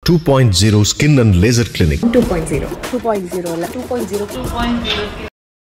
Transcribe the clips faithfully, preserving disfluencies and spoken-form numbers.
two point oh Skin and Laser Clinic. two point oh. two point oh. two point oh. two point oh.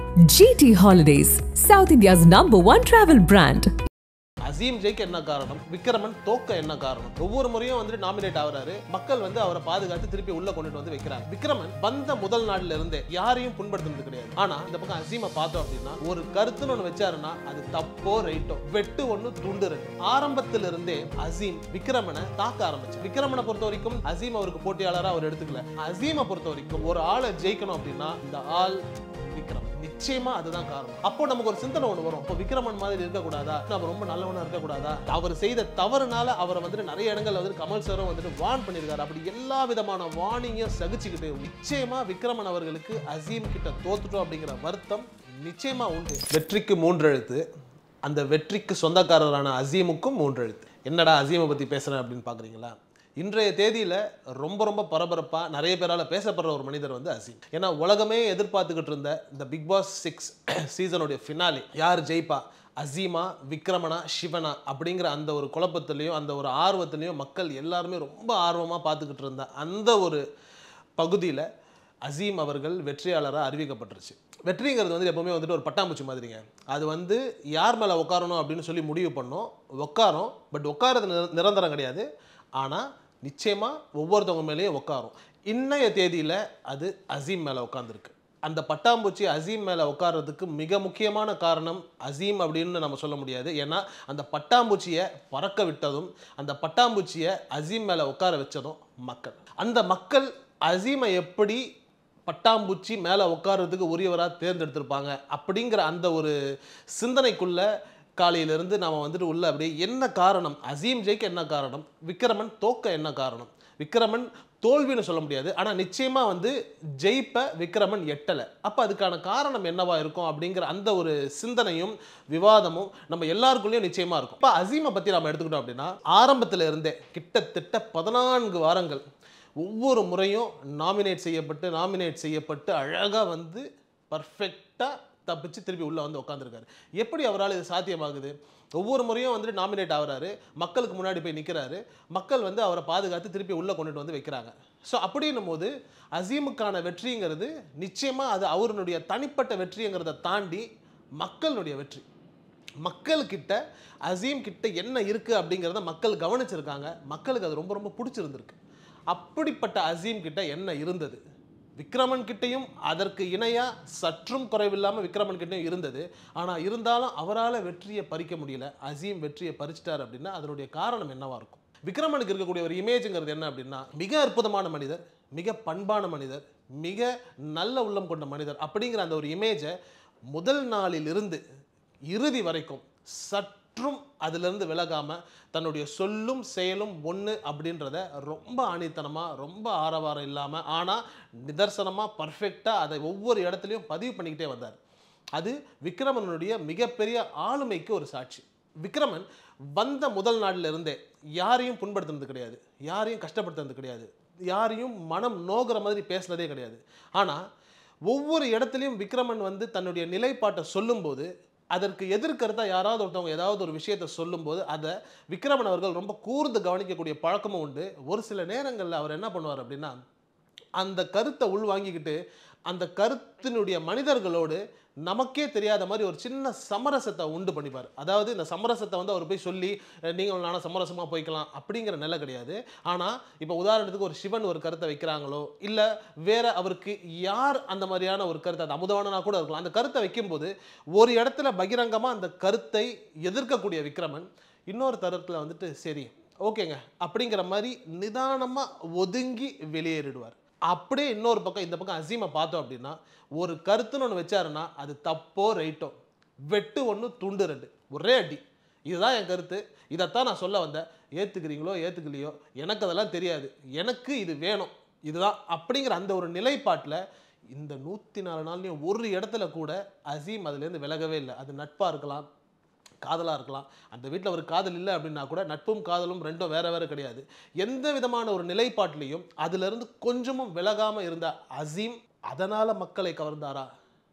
G T Holidays, South India's number one travel brand. Azeem ஜெயிக்க என்ன காரணம், விக்ரமன் தோக்க என்ன காரணம்? ஒவ்வொரு முறையும் வந்து nominate ஆவறாரு, மக்கள் வந்து அவரை பாதுகாத்து திருப்பி உள்ள கொண்டுட்டு வந்து வைக்கிறாங்க. விக்ரமன் வந்த முதல் நாள்ல இருந்தே யாரையும் புண்படுத்துறது கிடையாது. ஆனா இந்த பக்கம் அசீமை பார்த்தோம் அப்படின்னா ஒரு கருத்துன்னு ஒன்று வச்சாருன்னா அது தப்போ ரைட்டோ, வெட்டு ஒன்று துண்டு ரெண்டு. ஆரம்பத்துல இருந்தே அசீம் விக்ரமனை தாக்க ஆரம்பிச்சார். விக்ரமனை பொறுத்த வரைக்கும் அசீம் அவருக்கு போட்டியாளராக அவர் எடுத்துக்கல. அசீமை பொறுத்த வரைக்கும் ஒரு ஆளை ஜெயிக்கணும் அப்படின்னா இந்த ஆள் விக்ரமன், நிச்சயமா அதுதான் காரணம். அப்போ நமக்கு ஒரு சிந்தனை ஒன்று வரும், இப்போ விக்ரமன் மாதிரி இருக்கக்கூடாதா, நம்ம ரொம்ப நல்லவனா இருக்கக்கூடாதா, அவர் செய்த தவறுனால அவரை வந்துட்டு நிறைய இடங்கள்ல வந்து கமல் சாரும் வந்துட்டு வார்ன் பண்ணியிருக்காரு. அப்படி எல்லா விதமான வார்னிங்கையும் சகிச்சுக்கிட்டு நிச்சயமா விக்ரமன் அவர்களுக்கு அசீம் கிட்ட தோத்துட்டோம் அப்படிங்கிற வருத்தம் நிச்சயமா உண்டு. வெற்றிக்கு மூன்று எழுத்து, அந்த வெற்றிக்கு சொந்தக்காரரான அசீமுக்கும் மூன்று எழுத்து. என்னடா அசீமை பத்தி பேசுறேன் அப்படின்னு பாக்குறீங்களா? இன்றைய தேதியில் ரொம்ப ரொம்ப பரபரப்பாக நிறைய பேரால் பேசப்படுற ஒரு மனிதர் வந்து அசீம். ஏன்னா உலகமே எதிர்பார்த்துக்கிட்டு இருந்த இந்த பிக் பாஸ் சிக்ஸ் சீசனுடைய ஃபினாலி யார் ஜெயிப்பா, அசீமா விக்ரமனா சிவனா அப்படிங்கிற அந்த ஒரு குழப்பத்திலையும் அந்த ஒரு ஆர்வத்திலையும் மக்கள் எல்லாருமே ரொம்ப ஆர்வமாக பார்த்துக்கிட்டு இருந்த அந்த ஒரு பகுதியில் அசீம் அவர்கள் வெற்றியாளராக அறிவிக்கப்பட்டுருச்சு. வெற்றிங்கிறது வந்து எப்போவுமே வந்துட்டு ஒரு பட்டாம்பூச்சி மாதிரிங்க. அது வந்து யார் மேலே உட்காரணும் அப்படின்னு சொல்லி முடிவு பண்ணோம், உட்காரோம். பட் உட்காரது நிரந்தரம் கிடையாது. ஆனால் நிச்சயமாக ஒவ்வொருத்தவங்க மேலேயும் உட்காரும். இன்னைய தேதியில் அது அசீம் மேலே உட்காந்துருக்கு. அந்த பட்டாம்பூச்சி அசீம் மேலே உட்கார்றதுக்கு மிக முக்கியமான காரணம் அசீம் அப்படின்னு நம்ம சொல்ல முடியாது. ஏன்னா அந்த பட்டாம்பூச்சியை பறக்க விட்டதும் அந்த பட்டாம்பூச்சியை அசீம் மேலே உட்கார வச்சதும் மக்கள். அந்த மக்கள் அசீமை எப்படி பட்டாம்பூச்சி மேலே உட்கார்றதுக்கு உரியவராக தேர்ந்தெடுத்திருப்பாங்க அப்படிங்கிற அந்த ஒரு சிந்தனைக்குள்ள காலையிலிருந்து நாம் வந்துட்டு உள்ள அப்படியே என்ன காரணம், அசீம் ஜெயிக்க என்ன காரணம், விக்ரமன் தோக்க என்ன காரணம். விக்ரமன் தோல்வின்னு சொல்ல முடியாது, ஆனால் நிச்சயமாக வந்து ஜெயிப்ப விக்ரமன் எட்டலை. அப்போ அதுக்கான காரணம் என்னவா இருக்கும் அப்படிங்கிற அந்த ஒரு சிந்தனையும் விவாதமும் நம்ம எல்லாருக்குள்ளேயும் நிச்சயமாக இருக்கும். இப்போ அசீமை பற்றி நம்ம எடுத்துக்கிட்டோம் அப்படின்னா ஆரம்பத்தில் இருந்தே கிட்டத்தட்ட பதினான்கு வாரங்கள் ஒவ்வொரு முறையும் நாமினேட் செய்யப்பட்டு நாமினேட் செய்யப்பட்டு அழகாக வந்து பர்ஃபெக்டாக தப்பிச்சு திருப்பி உள்ளே வந்து உட்காந்துருக்காரு. எப்படி அவரால் இது சாத்தியமாகுது? ஒவ்வொரு முறையும் வந்துட்டு நாமினேட் ஆகிறாரு, மக்களுக்கு முன்னாடி போய் நிற்கிறாரு, மக்கள் வந்து அவரை பாதுகாத்து திருப்பி உள்ளே கொண்டுட்டு வந்து வைக்கிறாங்க. ஸோ அப்படின்னும் போது அசீமுக்கான வெற்றிங்கிறது நிச்சயமாக அது அவருடைய தனிப்பட்ட வெற்றிங்கிறத தாண்டி மக்களுடைய வெற்றி. மக்கள்கிட்ட அசீம் கிட்ட என்ன இருக்குது அப்படிங்கிறத மக்கள் கவனிச்சிருக்காங்க. மக்களுக்கு அது ரொம்ப ரொம்ப பிடிச்சிருந்துருக்கு. அப்படிப்பட்ட அசீம் கிட்ட என்ன இருந்தது? விக்ரமன் கிட்டையும் அதற்கு இணையாக சற்றும் குறைவில்லாமல் விக்ரமன் கிட்டையும் இருந்தது. ஆனால் இருந்தாலும் அவரால் வெற்றியை பறிக்க முடியல. அசீம் வெற்றியை பறிச்சிட்டார் அப்படின்னா அதனுடைய காரணம் என்னவா இருக்கும்? விக்ரமனுக்கு இருக்கக்கூடிய ஒரு இமேஜுங்கிறது என்ன அப்படின்னா மிக அற்புதமான மனிதர், மிக பண்பான மனிதர், மிக நல்ல உள்ளம் கொண்ட மனிதர் அப்படிங்கிற அந்த ஒரு இமேஜை முதல் நாளில் இருந்து இறுதி வரைக்கும் சற்றும் அதிலிருந்து விலகாமல் தன்னுடைய சொல்லும் செயலும் ஒன்று அப்படின்றத ரொம்ப ஆணித்தனமாக ரொம்ப ஆரவாரம் இல்லாமல் ஆனால் நிதர்சனமாக பர்ஃபெக்டாக அதை ஒவ்வொரு இடத்துலையும் பதிவு பண்ணிக்கிட்டே வந்தார். அது விக்ரமனுடைய மிகப்பெரிய ஆளுமைக்கு ஒரு சாட்சி. விக்ரமன் வந்த முதல் நாளில் இருந்தே யாரையும் புண்படுத்துனது கிடையாது, யாரையும் கஷ்டப்படுத்துறது கிடையாது, யாரையும் மனம் நோகிற மாதிரி பேசுனதே கிடையாது. ஆனால் ஒவ்வொரு இடத்துலையும் விக்ரமன் வந்து தன்னுடைய நிலைப்பாட்டை சொல்லும்போது அதற்கு எதிர்கருத்தாக யாராவது ஒருத்தவங்க ஏதாவது ஒரு விஷயத்தை சொல்லும்போது அதை விக்ரமன் அவர்கள் ரொம்ப கூர்ந்து கவனிக்கக்கூடிய பழக்கமும் உண்டு. ஒரு சில நேரங்களில் அவர் என்ன பண்ணுவார் அப்படின்னா அந்த கருத்தை உள்வாங்கிக்கிட்டு அந்த கருத்தினுடைய மனிதர்களோடு நமக்கே தெரியாத மாதிரி ஒரு சின்ன சமரசத்தை உண்டு பண்ணிப்பார். அதாவது இந்த சமரசத்தை வந்து அவர் போய் சொல்லி நீங்கள் நானும் சமரசமாக போய்க்கலாம் அப்படிங்கிற நிலை கிடையாது. ஆனால் இப்போ உதாரணத்துக்கு ஒரு சிவன் ஒரு கருத்தை வைக்கிறாங்களோ இல்லை வேற அவருக்கு யார் அந்த மாதிரியான ஒரு கருத்தை, அது அமுதவானனா கூட இருக்கலாம், அந்த கருத்தை வைக்கும்போது ஒரு இடத்துல பகிரங்கமாக அந்த கருத்தை எதிர்க்கக்கூடிய விக்ரமன் இன்னொரு தரத்தில் வந்துட்டு சரி ஓகேங்க அப்படிங்கிற மாதிரி நிதானமாக ஒதுங்கி வெளியேறிடுவார். அப்படியே இன்னொரு பக்கம் இந்த பக்கம் அசீமை பார்த்தோம் அப்படின்னா ஒரு கருத்துன்னு ஒன்று வச்சாருன்னா அது தப்போ ரைட்டோ, வெட்டு ஒன்று துண்டு ரெண்டு, ஒரே அடி. இதுதான் என் கருத்து, இதைத்தான் நான் சொல்ல வந்தேன், ஏற்றுக்கிறீங்களோ ஏற்றுக்கலையோ எனக்கு அதெல்லாம் தெரியாது, எனக்கு இது வேணும், இதுதான் அப்படிங்கிற அந்த ஒரு நிலைப்பாட்டில் இந்த நூற்றி நாலு நாள்லையும் ஒரு இடத்துல கூட அசீம் அதுலேருந்து விலகவே இல்லை. அது நட்பாக இருக்கலாம், காதலாக இருக்கலாம். அந்த வீட்டில் ஒரு காதல் இல்லை அப்படின்னா கூட நட்பும் காதலும் ரெண்டும் வேற வேற கிடையாது. எந்த விதமான ஒரு நிலைப்பாட்டிலையும் அதிலிருந்து கொஞ்சமும் விலகாமல் இருந்த அசீம் அதனால் மக்களை கவர்ந்தாரா?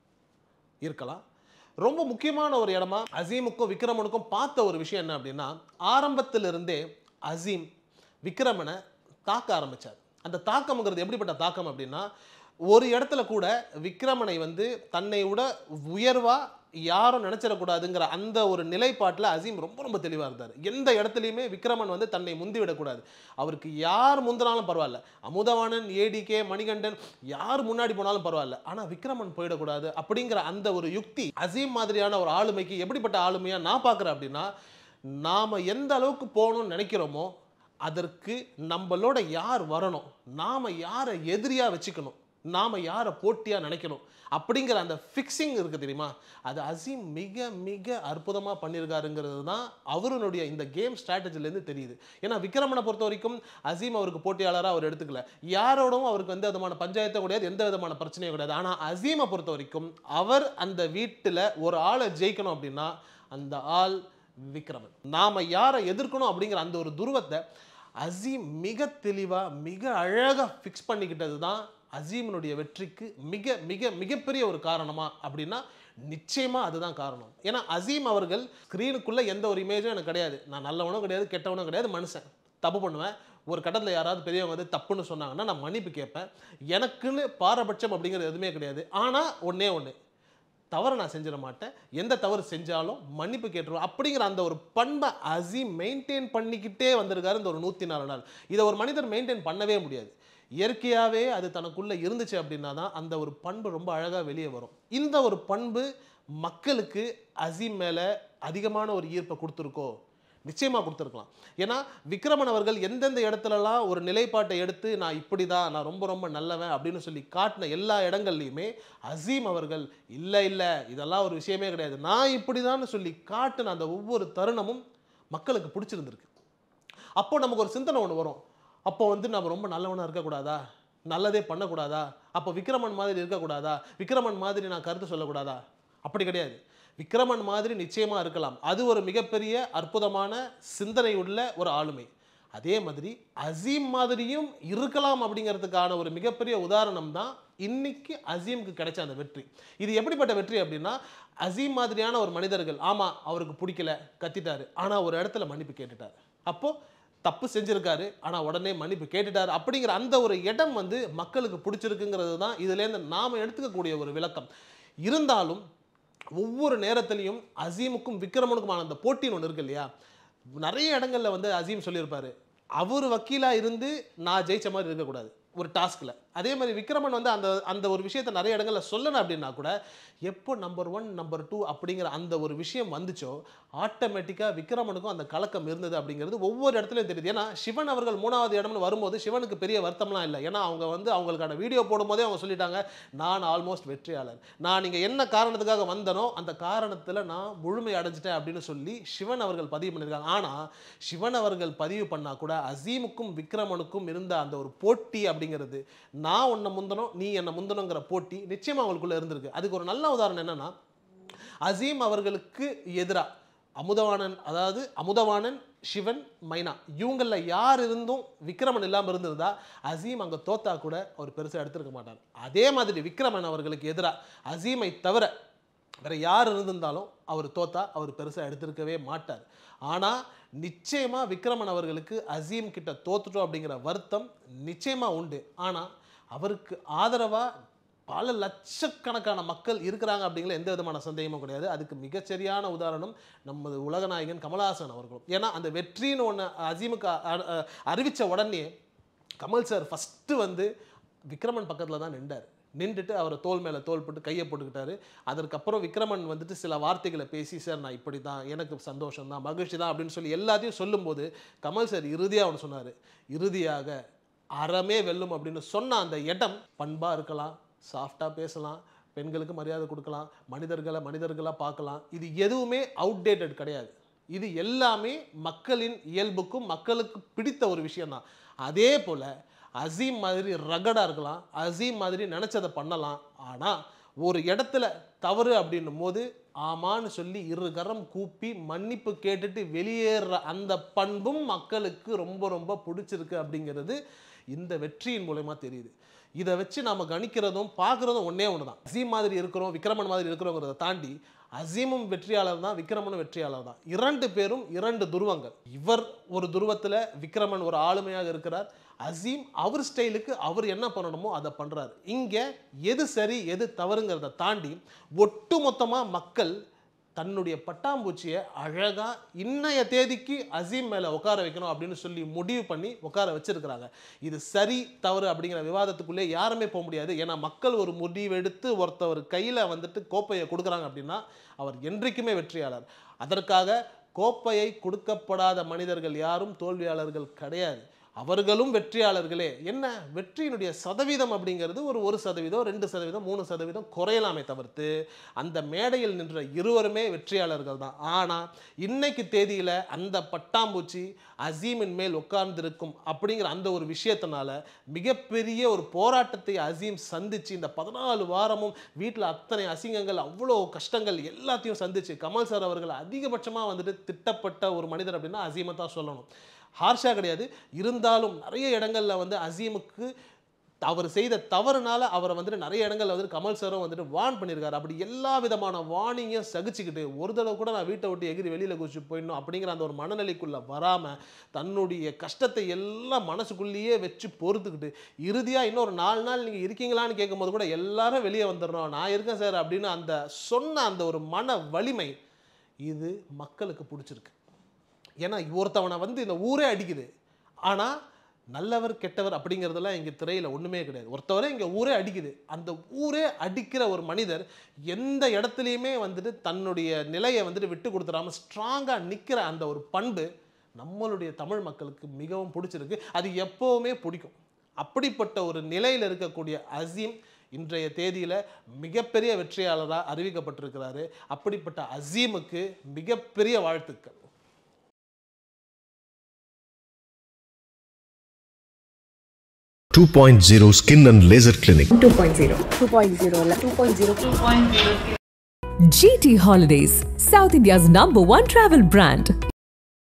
இருக்கலாம். ரொம்ப முக்கியமான ஒரு இடமா அசீமுக்கும் விக்ரமனுக்கும் பார்த்த ஒரு விஷயம் என்ன அப்படின்னா ஆரம்பத்திலிருந்தே அசீம் விக்ரமனை தாக்க ஆரம்பித்தார். அந்த தாக்கம்ங்கிறது எப்படிப்பட்ட தாக்கம் அப்படின்னா, ஒரு இடத்துல கூட விக்ரமனை வந்து தன்னை விட உயர்வா யாரும் நினைச்சிடக்கூடாதுங்கிற அந்த ஒரு நிலைப்பாட்டில் அசீம் ரொம்ப ரொம்ப தெளிவாக இருந்தார். எந்த இடத்துலையுமே விக்ரமன் வந்து தன்னை முந்தி விடக்கூடாது. அவருக்கு யார் முந்தினாலும் பரவாயில்ல, அமுதவாணன், ஏடிகே, மணிகண்டன் யார் முன்னாடி போனாலும் பரவாயில்ல, ஆனால் விக்ரமன் போயிடக்கூடாது அப்படிங்கிற அந்த ஒரு யுக்தி அசீம் மாதிரியான ஒரு ஆளுமைக்கு எப்படிப்பட்ட ஆளுமையாக நான் பார்க்குறேன் அப்படின்னா, நாம் எந்த அளவுக்கு போகணும்னு நினைக்கிறோமோ அதற்கு நம்மளோட யார் வரணும், நாம் யாரை எதிரியாக வச்சுக்கணும், நாம் யாரை போட்டியாக நினைக்கணும் அப்படிங்கிற அந்த ஃபிக்ஸிங் இருக்குது தெரியுமா, அது அசீம் மிக மிக அற்புதமாக பண்ணியிருக்காருங்கிறது தான் அவருடைய இந்த கேம் ஸ்ட்ராட்டஜிலேருந்து தெரியுது. ஏன்னா விக்ரமனை பொறுத்த வரைக்கும் அசீம் அவருக்கு போட்டியாளராக அவர் எடுத்துக்கல, யாரோடவும் அவருக்கு எந்த விதமான பஞ்சாயத்தும் கிடையாது, எந்த விதமான பிரச்சனையும் கிடையாது. ஆனால் அசீமை பொறுத்த வரைக்கும் அவர் அந்த வீட்டில் ஒரு ஆளை ஜெயிக்கணும் அப்படின்னா அந்த ஆள் விக்ரமன். நாம் யாரை எதிர்க்கணும் அப்படிங்கிற அந்த ஒரு துருவத்தை அசீம் மிக தெளிவாக மிக அழகாக ஃபிக்ஸ் பண்ணிக்கிட்டது தான் அசீமினுடைய வெற்றிக்கு மிக மிக மிகப்பெரிய ஒரு காரணமா அப்படின்னா நிச்சயமாக அதுதான் காரணம். ஏன்னா அசீம் அவர்கள் ஸ்க்ரீனுக்குள்ளே எந்த ஒரு இமேஜும் எனக்கு கிடையாது, நான் நல்லவனும் கிடையாது கெட்டவனும் கிடையாது, மனுஷன் தப்பு பண்ணுவேன். ஒரு கட்டத்தில் யாராவது பெரியவங்க வந்து தப்புன்னு சொன்னாங்கன்னா நான் மன்னிப்பு கேட்பேன். எனக்குன்னு பாரபட்சம் அப்படிங்கிறது எதுவுமே கிடையாது. ஆனால் ஒன்றே ஒன்று, தவறு நான் செஞ்சிட மாட்டேன், எந்த தவறு செஞ்சாலும் மன்னிப்பு கேட்டுருவோம் அப்படிங்கிற அந்த ஒரு பண்பை அசீம் மெயின்டைன் பண்ணிக்கிட்டே வந்திருக்காரு இந்த ஒரு நூற்றி நாலு நாள். இதை ஒரு மனிதர் மெயின்டைன் பண்ணவே முடியாது. இயற்கையாகவே அது தனக்குள்ளே இருந்துச்சு அப்படின்னா தான் அந்த ஒரு பண்பு ரொம்ப அழகாக வெளியே வரும். இந்த ஒரு பண்பு மக்களுக்கு அசீம் மேலே அதிகமான ஒரு ஈர்ப்பை கொடுத்துருக்கோ, நிச்சயமாக கொடுத்துருக்கலாம். ஏன்னா விக்ரமன் அவர்கள் எந்தெந்த இடத்துலலாம் ஒரு நிலைப்பாட்டை எடுத்து நான் இப்படி தான், நான் ரொம்ப ரொம்ப நல்லவன் அப்படின்னு சொல்லி காட்டின எல்லா இடங்கள்லையுமே அசீம் அவர்கள் இல்லை இல்லை இதெல்லாம் ஒரு விஷயமே கிடையாது, நான் இப்படி தான் சொல்லி காட்டின அந்த ஒவ்வொரு தருணமும் மக்களுக்கு பிடிச்சிருந்துருக்கு. அப்போ நமக்கு ஒரு சிந்தனை ஒன்று வரும், அப்போ வந்து நம்ம ரொம்ப நல்லவனாக இருக்கக்கூடாதா, நல்லதே பண்ணக்கூடாதா, அப்போ விக்ரமன் மாதிரி இருக்கக்கூடாதா, விக்ரமன் மாதிரி நான் கருத்து சொல்லக்கூடாதா? அப்படி கிடையாது. விக்ரமன் மாதிரி நிச்சயமாக இருக்கலாம், அது ஒரு மிகப்பெரிய அற்புதமான சிந்தனை உள்ள ஒரு ஆளுமை. அதே மாதிரி அசீம் மாதிரியும் இருக்கலாம் அப்படிங்கிறதுக்கான ஒரு மிகப்பெரிய உதாரணம் தான் இன்னைக்கு அசீமுக்கு கிடைச்ச அந்த வெற்றி. இது எப்படிப்பட்ட வெற்றி அப்படின்னா, அசீம் மாதிரியான ஒரு மனிதர்கள், ஆமாம் அவருக்கு பிடிக்கல கத்திட்டாரு, ஆனால் ஒரு இடத்துல மன்னிப்பு கேட்டுட்டார், அப்போது தப்பு செஞ்சுருக்காரு ஆனால் உடனே மன்னிப்பு கேட்டுட்டார் அப்படிங்கிற அந்த ஒரு இடம் வந்து மக்களுக்கு பிடிச்சிருக்குங்கிறது தான் இதுலேருந்து நாம் எடுத்துக்கக்கூடிய ஒரு விளக்கம். இருந்தாலும் ஒவ்வொரு நேரத்திலையும் அசீமுக்கும் விக்ரமனுக்குமான அந்த போட்டின்னு ஒன்று இருக்கு இல்லையா, நிறைய இடங்களில் வந்து அசீம் சொல்லியிருப்பார், அவர் வக்கீலாக இருந்து நான் ஜெயிச்ச மாதிரி இருக்கக்கூடாது ஒரு டாஸ்கில். அதே மாதிரி விக்ரமன் வந்து அந்த அந்த ஒரு விஷயத்தை நிறைய இடங்களில் சொல்லணும் அப்படின்னா கூட எப்போ நம்பர் ஒன் நம்பர் டூ அப்படிங்கிற அந்த ஒரு விஷயம் வந்துச்சோ ஆட்டோமேட்டிக்காக விக்ரமனுக்கும் அந்த கலக்கம் இருந்தது அப்படிங்கிறது ஒவ்வொரு இடத்துலையும் தெரியுது. ஏன்னா சிவன் அவர்கள் மூணாவது இடம்னு வரும்போது சிவனுக்கு பெரிய வருத்தம்லாம் இல்லை. ஏன்னா அவங்க வந்து அவங்களுக்கான வீடியோ போடும்போதே அவங்க சொல்லிட்டாங்க, நான் ஆல்மோஸ்ட் வெற்றியாளர், நான் நீங்கள் என்ன காரணத்துக்காக வந்தனோ அந்த காரணத்தில் நான் முழுமை அடைஞ்சிட்டேன் அப்படின்னு சொல்லி சிவன் அவர்கள் பதிவு பண்ணியிருக்காங்க. ஆனால் சிவன் அவர்கள் பதிவு பண்ணால் கூட அசீமுக்கும் விக்ரமனுக்கும் இருந்த அந்த ஒரு போட்டி அப்படிங்கிறது, நான் உன்னை முந்தனும் நீ என்னை முந்தனுங்கிற போட்டி நிச்சயமாக அவங்களுக்குள்ள இருந்திருக்கு. அதுக்கு ஒரு நல்ல உதாரணம் என்னன்னா, அசீம் அவர்களுக்கு எதிராக அமுதவாணன், அதாவது அமுதவாணன், சிவன், மைனா இவங்களில் யார் இருந்தும் விக்ரமன் இல்லாமல் இருந்திருந்தா அசீம் அங்கே தோத்தா கூட அவர் பெருசாக எடுத்திருக்க மாட்டார். அதே மாதிரி விக்ரமன் அவர்களுக்கு எதிராக அசீமை தவிர வேற யார் இருந்திருந்தாலும் அவர் தோத்தா அவர் பெருசாக எடுத்திருக்கவே மாட்டார். ஆனால் நிச்சயமாக விக்ரமன் அவர்களுக்கு அசீம் கிட்ட தோத்துட்டோம் அப்படிங்கிற வருத்தம் நிச்சயமாக உண்டு. ஆனால் அவருக்கு ஆதரவாக பல லட்சக்கணக்கான மக்கள் இருக்கிறாங்க அப்படிங்கிற எந்த விதமான சந்தேகமும் கிடையாது. அதுக்கு மிகச்சரியான உதாரணம் நமது உலகநாயகன் கமல்ஹாசன் அவர்களும். ஏன்னா அந்த வெற்றின்னு ஒன்று அசீமுக்கு அறிவித்த உடனே கமல் சார் ஃபஸ்ட்டு வந்து விக்ரமன் பக்கத்தில் தான் நின்றார். நின்றுட்டு அவரை தோல் மேலே தோல் போட்டு கையை போட்டுக்கிட்டாரு. அதற்கப்புறம் விக்ரமன் வந்துட்டு சில வார்த்தைகளை பேசி, சார் நான் இப்படி தான், எனக்கு சந்தோஷம் தான், மகிழ்ச்சி தான் அப்படின்னு சொல்லி எல்லாத்தையும் சொல்லும்போது கமல் சார் இறுதியாக ஒன்று சொன்னார், இறுதியாக அறமே வெல்லும் அப்படின்னு சொன்ன அந்த இடம் பண்பாக இருக்கலாம், சாஃப்டாக பேசலாம், பெண்களுக்கு மரியாதை கொடுக்கலாம், மனிதர்களை மனிதர்களாக பார்க்கலாம், இது எதுவுமே அவுட்டேட்டட் கிடையாது. இது எல்லாமே மக்களின் இயல்புக்கும் மக்களுக்கு பிடித்த ஒரு விஷயம்தான். அதே போல் அசீம் மாதிரி ரகடாக இருக்கலாம், அசீம் மாதிரி நினச்சதை பண்ணலாம். ஆனால் ஒரு இடத்துல தவறு அப்படின்னும் போது ஆமான்னு சொல்லி இரு கரம் கூப்பி மன்னிப்பு கேட்டுட்டு வெளியேற அந்த பண்பும் மக்களுக்கு ரொம்ப ரொம்ப பிடிச்சிருக்கு அப்படிங்கிறது இந்த வெற்றியின் மூலமா தெரியுது. இதை வச்சு நாம கணிக்கிறதும் பார்க்குறதும் ஒன்றே ஒன்று தான். அசீம் மாதிரி இருக்கிறோம், விக்ரமன் மாதிரி இருக்கிறோங்கிறத தாண்டி அசீமும் வெற்றியாளர் தான், விக்ரமனும் வெற்றியாளர் தான். இரண்டு பேரும் இரண்டு துருவங்கள். இவர் ஒரு துருவத்தில் விக்ரமன் ஒரு ஆளுமையாக இருக்கிறார். அசீம் அவர் ஸ்டைலுக்கு அவர் என்ன பண்ணணுமோ அதை பண்ணுறாரு. இங்கே எது சரி எது தவறுங்கிறத தாண்டி ஒட்டுமொத்தமாக மக்கள் தன்னுடைய பட்டாம்பூச்சியை அழகாக இன்னைய தேதிக்கு அசீம் மேலே உட்கார வைக்கணும் அப்படின்னு சொல்லி முடிவு பண்ணி உட்கார வச்சிருக்கிறாங்க. இது சரி தவறு அப்படிங்கிற விவாதத்துக்குள்ளே யாருமே போக முடியாது. ஏன்னா மக்கள் ஒரு முடிவெடுத்து ஒருத்தவர் கையில் வந்துட்டு கோப்பையை கொடுக்குறாங்க அப்படின்னா அவர் என்றைக்குமே வெற்றியாளர். அதற்காக கோப்பையை கொடுக்கப்படாத மனிதர்கள் யாரும் தோல்வியாளர்கள் கிடையாது. அவர்களும் வெற்றியாளர்களே. என்ன வெற்றியினுடைய சதவீதம் அப்படிங்கிறது ஒரு ஒரு சதவீதம் ரெண்டு சதவீதம் மூணு சதவீதம் குறையலாமே தவிர்த்து அந்த மேடையில் நின்ற இருவருமே வெற்றியாளர்கள் தான். ஆனால் இன்னைக்கு தேதியில் அந்த பட்டாம்பூச்சி அசீமின் மேல் உட்கார்ந்திருக்கும் அப்படிங்கிற அந்த ஒரு விஷயத்தினால மிகப்பெரிய ஒரு போராட்டத்தை அசீம் சந்திச்சு இந்த பதினாலு வாரமும் வீட்டில் அத்தனை அசிங்கங்கள் அவ்வளோ கஷ்டங்கள் எல்லாத்தையும் சந்திச்சு கமல் சார் அவர்கள் அதிகபட்சமாக வந்துட்டு திட்டப்பட்ட ஒரு மனிதர் அப்படின்னா அசீமை தான் சொல்லணும். ஹார்ஷாக கிடையாது, இருந்தாலும் நிறைய இடங்களில் வந்து அசீமுக்கு அவர் செய்த தவறுனால அவரை வந்துட்டு நிறைய இடங்களில் வந்துட்டு கமல் சாரும் வந்துட்டு வார்ன் பண்ணியிருக்காரு. அப்படி எல்லா விதமான வார்னிங்கையும் சகிச்சுக்கிட்டு ஒரு தடவை கூட நான் வீட்டை விட்டு எகிரி வெளியில் குதிச்சு போயிடணும் அப்படிங்கிற அந்த ஒரு மனநிலைக்குள்ளே வராமல் தன்னுடைய கஷ்டத்தை எல்லாம் மனசுக்குள்ளேயே வச்சு பொறுத்துக்கிட்டு இறுதியாக இன்னொரு நாலு நாள் நீங்கள் இருக்கீங்களான்னு கேட்கும்போது கூட எல்லாரும் வெளியே வந்துடணும், நான் இருக்கேன் சார் அப்படின்னு அந்த சொன்ன அந்த ஒரு மன வலிமை இது மக்களுக்கு பிடிச்சிருக்கு. ஏன்னா ஒருத்தவனை வந்து இந்த ஊரே அடிக்குது, ஆனால் நல்லவர் கெட்டவர் அப்படிங்கிறதெல்லாம் இங்கே திரையில் ஒன்றுமே கிடையாது. ஒருத்தவரை இங்கே ஊரே அடிக்குது, அந்த ஊரே அடிக்கிற ஒரு மனிதர் எந்த இடத்துலையுமே வந்துட்டு தன்னுடைய நிலையை வந்துட்டு விட்டு கொடுத்துடாமல் ஸ்ட்ராங்காக நிற்கிற அந்த ஒரு பண்பு நம்மளுடைய தமிழ் மக்களுக்கு மிகவும் பிடிச்சிருக்கு. அது எப்போவுமே பிடிக்கும். அப்படிப்பட்ட ஒரு நிலையில் இருக்கக்கூடிய அசீம் இன்றைய தேதியில் மிகப்பெரிய வெற்றியாளராக அறிவிக்கப்பட்டிருக்கிறாரு. அப்படிப்பட்ட அசீமுக்கு மிகப்பெரிய வாழ்த்துக்கள். two point oh Skin and Laser Clinic. two point oh two point oh இல்ல two point oh two point oh G T Holidays, South India's number one travel brand.